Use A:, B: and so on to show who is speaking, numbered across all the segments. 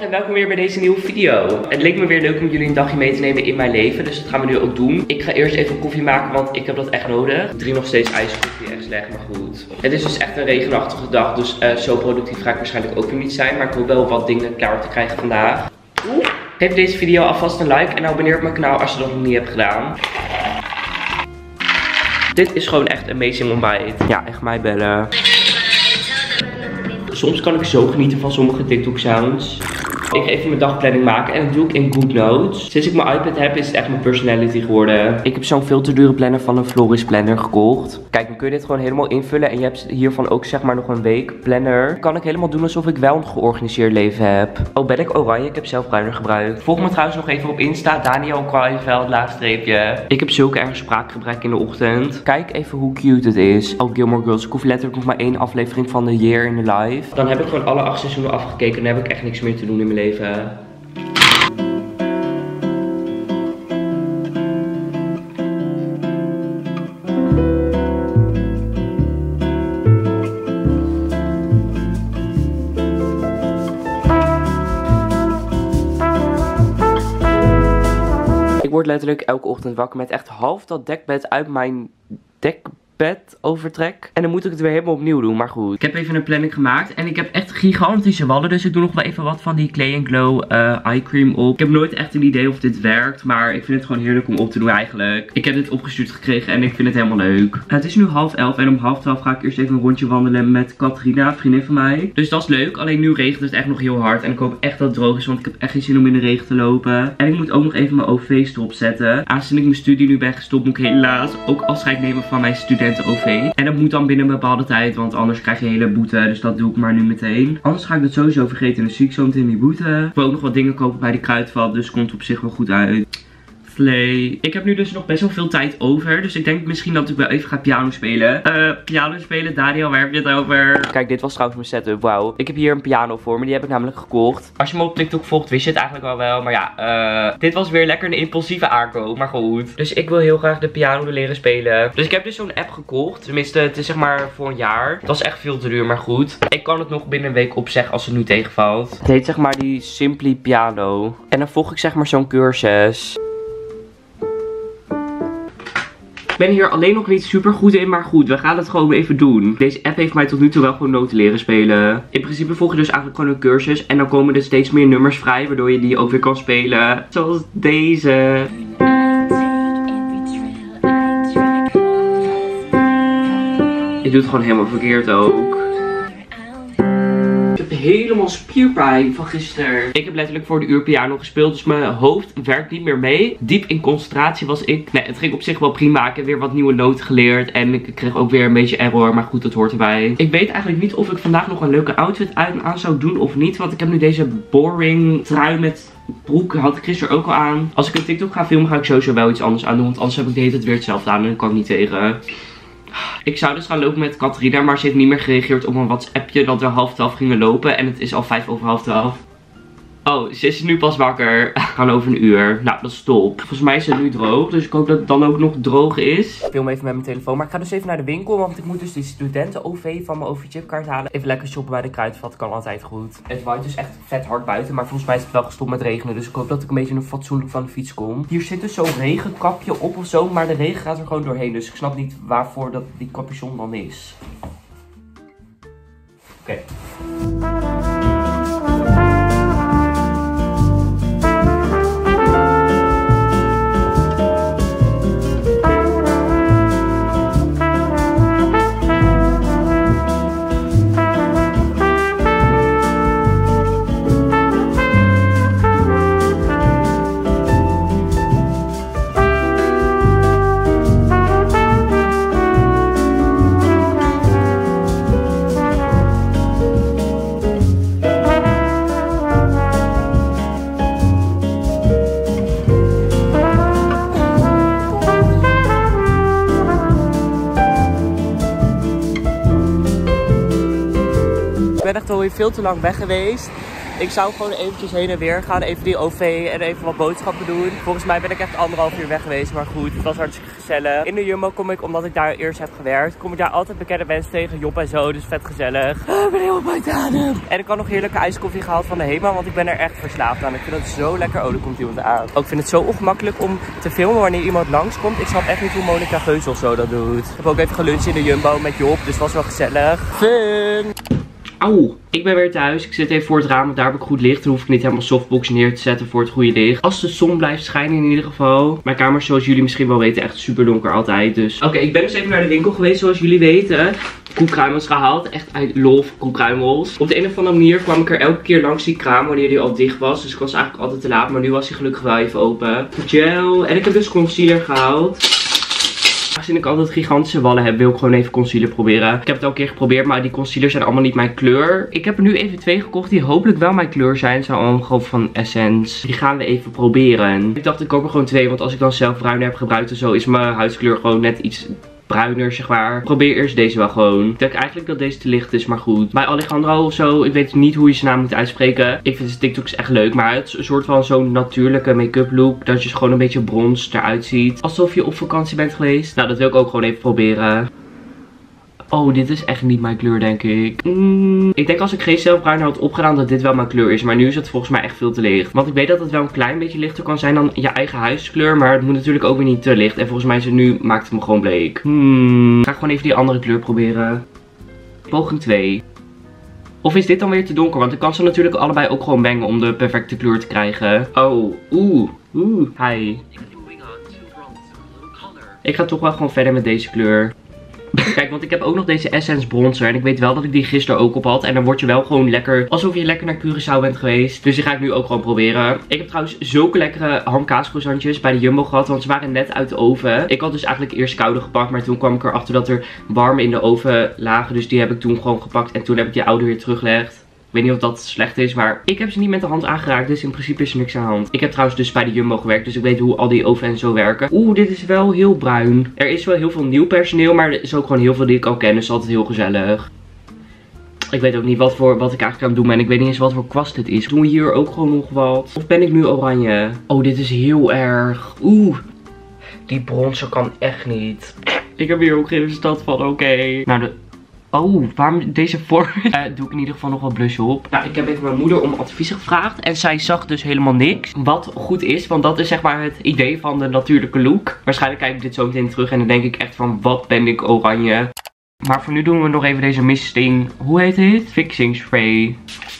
A: Goedemorgen en welkom weer bij deze nieuwe video. Het leek me weer leuk om jullie een dagje mee te nemen in mijn leven, dus dat gaan we nu ook doen. Ik ga eerst even koffie maken, want ik heb dat echt nodig. Ik drink nog steeds ijskoffie, echt slecht, maar goed. Het is dus echt een regenachtige dag, dus zo productief ga ik waarschijnlijk ook weer niet zijn. Maar ik wil wel wat dingen klaar te krijgen vandaag. Geef deze video alvast een like en abonneer op mijn kanaal als je dat nog niet hebt gedaan. Dit is gewoon echt amazing ontbijt. Ja, echt mij bellen. Soms kan ik zo genieten van sommige TikTok sounds. Ik ga even mijn dagplanning maken en dat doe ik in GoodNotes. Sinds ik mijn iPad heb is het echt mijn personality geworden. Ik heb zo'n veel te dure planner van een Floris planner gekocht. Kijk, dan kun je dit gewoon helemaal invullen en je hebt hiervan ook zeg maar nog een week planner. Kan ik helemaal doen alsof ik wel een georganiseerd leven heb. Oh, ben ik oranje? Ik heb zelf bruiner gebruikt. Volg me trouwens nog even op Insta, Daniel Kruijveld, laagstreepje. Ik heb zulke erg spraakgebrek in de ochtend. Kijk even hoe cute het is. Oh, Gilmore Girls. Ik hoef letterlijk nog maar 1 aflevering van The Year in the Life. Dan heb ik gewoon alle 8 seizoenen afgekeken en dan heb ik echt niks meer te doen in mijn leven. Ik word letterlijk elke ochtend wakker met echt half dat dekbed uit mijn dekbed overtrek. En dan moet ik het weer helemaal opnieuw doen, maar goed. Ik heb even een planning gemaakt en ik heb echt gigantische wallen. Dus ik doe nog wel even wat van die Clay & Glow eye cream op. Ik heb nooit echt een idee of dit werkt, maar ik vind het gewoon heerlijk om op te doen eigenlijk. Ik heb dit opgestuurd gekregen en ik vind het helemaal leuk. Het is nu 10:30 en om 11:30 ga ik eerst even een rondje wandelen met Katrina, vriendin van mij. Dus dat is leuk, alleen nu regent het echt nog heel hard. En ik hoop echt dat het droog is, want ik heb echt geen zin om in de regen te lopen. En ik moet ook nog even mijn OV's erop zetten. Aangezien ik mijn studie nu ben gestopt, moet ik helaas ook afscheid nemen van mijn studenten OV. En dat moet dan binnen een bepaalde tijd, want anders krijg je een hele boete. Dus dat doe ik maar nu meteen. Anders ga ik dat sowieso vergeten en dan zie ik zo meteen die boete. Ik wil ook nog wat dingen kopen bij die kruidvat, dus komt op zich wel goed uit. Slay. Ik heb nu dus nog best wel veel tijd over. Dus ik denk misschien dat ik wel even ga piano spelen. Piano spelen, Daniel, waar heb je het over? Kijk, dit was trouwens mijn setup. Wauw. Ik heb hier een piano voor me. Die heb ik namelijk gekocht. Als je me op TikTok volgt, wist je het eigenlijk al wel. Maar ja, dit was weer lekker een impulsieve aankoop. Maar goed. Dus ik wil heel graag de piano leren spelen. Dus ik heb dus zo'n app gekocht. Tenminste, het is zeg maar voor een jaar. Het was echt veel te duur, maar goed. Ik kan het nog binnen een week opzeggen als het nu tegenvalt. Het heet zeg maar die Simply Piano. En dan volg ik zeg maar zo'n cursus. Ik ben hier alleen nog niet super goed in, maar goed, we gaan het gewoon even doen. Deze app heeft mij tot nu toe wel gewoon noten leren spelen. In principe volg je dus eigenlijk gewoon een cursus en dan komen er steeds meer nummers vrij, waardoor je die ook weer kan spelen. Zoals deze. Je doet het gewoon helemaal verkeerd ook. Ik heb helemaal spierpijn van gisteren. Ik heb letterlijk voor de uur piano gespeeld, dus mijn hoofd werkt niet meer mee. Diep in concentratie was ik. Nee, het ging op zich wel prima. Ik heb weer wat nieuwe noten geleerd en ik kreeg ook weer een beetje error, maar goed, dat hoort erbij. Ik weet eigenlijk niet of ik vandaag nog een leuke outfit aan zou doen of niet, want ik heb nu deze boring trui met broek, had ik gisteren ook al aan. Als ik een TikTok ga filmen, ga ik sowieso wel iets anders aan doen, want anders heb ik de hele tijd weer hetzelfde aan en dan kan ik niet tegen. Ik zou dus gaan lopen met Katrina, maar ze heeft niet meer gereageerd op een WhatsAppje dat we 11:30 gingen lopen. En het is al 11:05. Oh, ze is nu pas wakker. We gaan over een uur. Nou, dat is top. Volgens mij is het nu droog, dus ik hoop dat het dan ook nog droog is. Ik film even met mijn telefoon, maar ik ga dus even naar de winkel, want ik moet dus die studenten-OV van mijn OV-chipkaart halen. Even lekker shoppen bij de kruidvat, kan altijd goed. Het waait dus echt vet hard buiten, maar volgens mij is het wel gestopt met regenen, dus ik hoop dat ik een beetje een fatsoenlijk van de fiets kom. Hier zit dus zo'n regenkapje op of zo, maar de regen gaat er gewoon doorheen, dus ik snap niet waarvoor dat die capuchon dan is. Oké. Ik ben echt alweer veel te lang weg geweest. Ik zou gewoon eventjes heen en weer gaan. Even die OV en even wat boodschappen doen. Volgens mij ben ik echt 1,5 uur weg geweest. Maar goed, het was hartstikke gezellig. In de Jumbo kom ik, omdat ik daar eerst heb gewerkt, kom ik daar altijd bekende mensen tegen. Job en zo, dus vet gezellig. Ik ben helemaal buiten adem. En ik had nog heerlijke ijskoffie gehaald van de Hema, want ik ben er echt verslaafd aan. Ik vind het zo lekker. Oh, er komt iemand aan. Ook ik vind het zo ongemakkelijk om te filmen wanneer iemand langskomt. Ik snap echt niet hoe Monica Geus of zo dat doet. Ik heb ook even geluncht in de Jumbo met Job, dus het was wel gezellig. Fun! Auw, ik ben weer thuis. Ik zit even voor het raam, want daar heb ik goed licht. Dan hoef ik niet helemaal softbox neer te zetten voor het goede licht. Als de zon blijft schijnen in ieder geval. Mijn kamer is, zoals jullie misschien wel weten, echt super donker altijd. Dus oké, ik ben dus even naar de winkel geweest, zoals jullie weten. Koekruimels gehaald. Echt uit love koekruimels. Op de een of andere manier kwam ik er elke keer langs die kraam wanneer die al dicht was. Dus ik was eigenlijk altijd te laat. Maar nu was hij gelukkig wel even open. Gel. En ik heb dus concealer gehaald. Aangezien ik altijd gigantische wallen heb, wil ik gewoon even concealer proberen. Ik heb het al een keer geprobeerd, maar die concealers zijn allemaal niet mijn kleur. Ik heb er nu even 2 gekocht die hopelijk wel mijn kleur zijn. Zijn allemaal gewoon van Essence. Die gaan we even proberen. Ik dacht, ik koop er gewoon 2, want als ik dan zelf bruin heb gebruikt en zo, is mijn huidskleur gewoon net iets bruiner, zeg maar. Probeer eerst deze wel gewoon. Ik denk eigenlijk dat deze te licht is, maar goed. Bij Alejandro of zo, ik weet niet hoe je zijn naam moet uitspreken. Ik vind zijn TikToks echt leuk, maar het is een soort van zo'n natuurlijke make-up look. Dat je gewoon een beetje brons eruit ziet. Alsof je op vakantie bent geweest. Nou, dat wil ik ook gewoon even proberen. Oh, dit is echt niet mijn kleur, denk ik. Ik denk als ik geen zelfbruin had opgedaan dat dit wel mijn kleur is. Maar nu is het volgens mij echt veel te licht. Want ik weet dat het wel een klein beetje lichter kan zijn dan je eigen huiskleur. Maar het moet natuurlijk ook weer niet te licht. En volgens mij is het nu, maakt het me gewoon bleek. Ik ga gewoon even die andere kleur proberen. Poging 2. Of is dit dan weer te donker? Want ik kan ze natuurlijk allebei ook gewoon mengen om de perfecte kleur te krijgen. Oh, hi. Ik ga toch wel gewoon verder met deze kleur. Kijk, want ik heb ook nog deze Essence bronzer. En ik weet wel dat ik die gisteren ook op had. En dan word je wel gewoon lekker, alsof je lekker naar Curaçao bent geweest. Dus die ga ik nu ook gewoon proberen. Ik heb trouwens zulke lekkere hamkaascroissantjes bij de Jumbo gehad. Want ze waren net uit de oven. Ik had dus eigenlijk eerst koude gepakt. Maar toen kwam ik erachter dat er warme in de oven lagen. Dus die heb ik toen gewoon gepakt. En toen heb ik die oude weer teruggelegd. Ik weet niet of dat slecht is, maar ik heb ze niet met de hand aangeraakt, dus in principe is er niks aan de hand. Ik heb trouwens dus bij de Jumbo gewerkt, dus ik weet hoe al die oven en zo werken. Dit is wel heel bruin. Er is wel heel veel nieuw personeel, maar er is ook gewoon heel veel die ik al ken, dus altijd heel gezellig. Ik weet ook niet wat ik eigenlijk aan het doen ben. Ik weet niet eens wat voor kwast het is. Doen we hier ook gewoon nog wat? Of ben ik nu oranje? Oh, dit is heel erg. Die bronzer kan echt niet. Ik heb hier ook geen verstand van, oké. Nou, waarom deze vorm? Doe ik in ieder geval nog wat blush op. Nou, ik heb even mijn moeder om advies gevraagd. En zij zag dus helemaal niks. Wat goed is, want dat is zeg maar het idee van de natuurlijke look. Waarschijnlijk kijk ik dit zo meteen terug en dan denk ik echt van, wat ben ik oranje. Maar voor nu doen we nog even deze misting. Hoe heet dit? Fixing spray.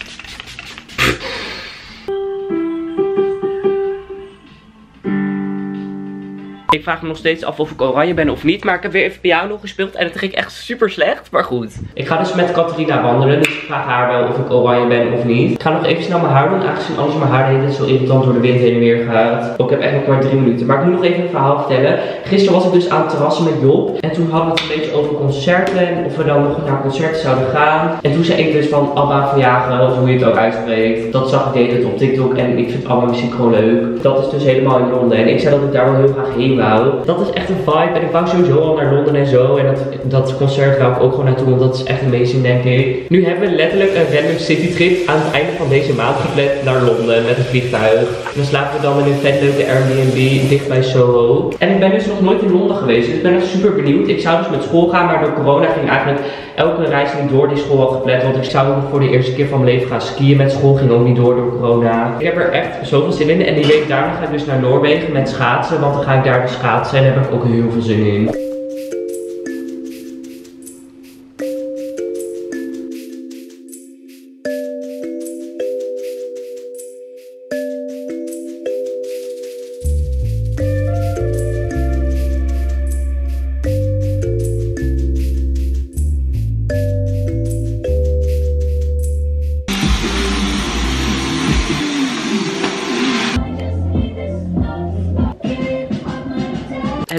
A: Ik vraag me nog steeds af of ik oranje ben of niet. Maar ik heb weer even piano gespeeld en het ging echt super slecht. Maar goed. Ik ga dus met Catharina wandelen. Dus ik vraag haar wel of ik oranje ben of niet. Ik ga nog even snel mijn haar doen. Aangezien anders mijn haar de hele tijd zo irritant door de wind heen en weer gaat. Ik heb echt nog maar 3 minuten. Maar ik moet nog even een verhaal vertellen. Gisteren was ik dus aan het terrassen met Job. En toen hadden we het een beetje over concerten. En of we dan nog naar concerten zouden gaan. En toen zei ik dus van Abba verjagen. Of hoe je het ook uitspreekt. Dat zag ik de hele tijd op TikTok. En ik vind Abba muziek gewoon leuk. Dat is dus helemaal in Londen. En ik zei dat ik daar wel heel graag heen wou. Dat is echt een vibe. En ik wou sowieso al naar Londen en zo. En dat concert wou ik ook gewoon naartoe. Want dat is echt amazing, denk ik. Nu hebben we letterlijk een random citytrip aan het einde van deze maand gepland naar Londen met een vliegtuig. Dan slapen we dan in een vet leuke Airbnb dicht bij Soho. En ik ben dus nog nooit in Londen geweest. Dus ik ben echt super benieuwd. Ik zou dus met school gaan. Maar door corona ging eigenlijk elke reis niet door die school had gepland. Want ik zou nog voor de eerste keer van mijn leven gaan skiën met school. Ging ook niet door corona. Ik heb er echt zoveel zin in. En die week daarna ga ik dus naar Noorwegen met schaatsen. Want dan ga ik daar dus schaatsen. En daar heb ik ook heel veel zin in.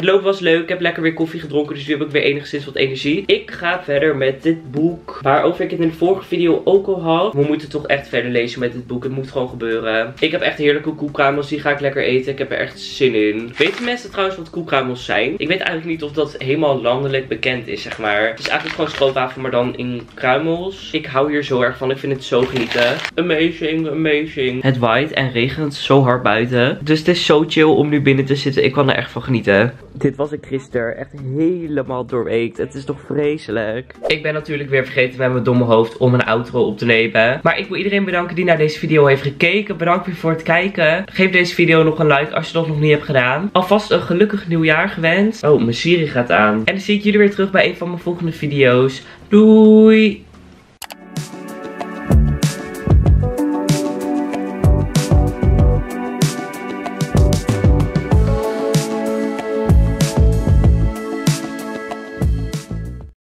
A: Het lopen was leuk. Ik heb lekker weer koffie gedronken. Dus nu heb ik weer enigszins wat energie. Ik ga verder met dit boek. Waarover ik het in de vorige video ook al had. We moeten toch echt verder lezen met dit boek. Het moet gewoon gebeuren. Ik heb echt heerlijke koekkruimels. Die ga ik lekker eten. Ik heb er echt zin in. Weten mensen trouwens wat koekkruimels zijn? Ik weet eigenlijk niet of dat helemaal landelijk bekend is, zeg maar. Het is eigenlijk gewoon stroopwafel, maar dan in kruimels. Ik hou hier zo erg van. Ik vind het zo genieten. Amazing, amazing. Het waait en regent zo hard buiten. Dus het is zo chill om nu binnen te zitten. Ik kan er echt van genieten. Dit was ik gisteren echt helemaal doorweekt. Het is toch vreselijk. Ik ben natuurlijk weer vergeten met mijn domme hoofd om een outro op te nemen. Maar ik wil iedereen bedanken die naar deze video heeft gekeken. Bedankt weer voor het kijken. Geef deze video nog een like als je dat nog niet hebt gedaan. Alvast een gelukkig nieuwjaar gewenst. Oh, mijn Siri gaat aan. En dan zie ik jullie weer terug bij een van mijn volgende video's. Doei!